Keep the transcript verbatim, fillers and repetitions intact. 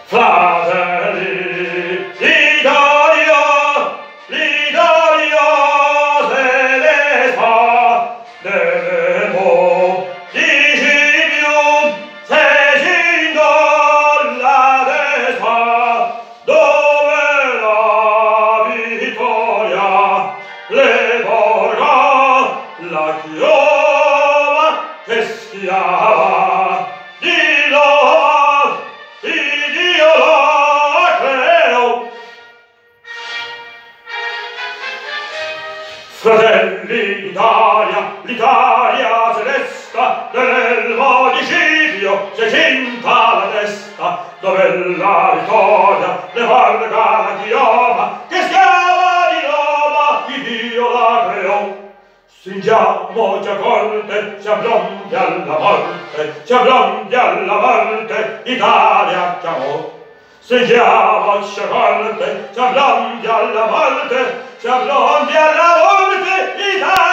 Fratelli, l'Italia, l'Italia se ne fa, demo, dicipium, se cindolla desfa, dove la vittoria le porga, la chioma che schiava, Fratelli, l'Italia, l'Italia se desta, dell'elmo di Scipio si cinta la testa, dove la vittoria ne valga la chioma, che schiava di Roma, il Dio la creò. Stringiamo Giacolte, siamo pronti alla morte, siamo pronti alla morte, Italia chiamò. Stringiamo Giacolte, siamo pronti alla morte, siamo pronti alla morte, Italia!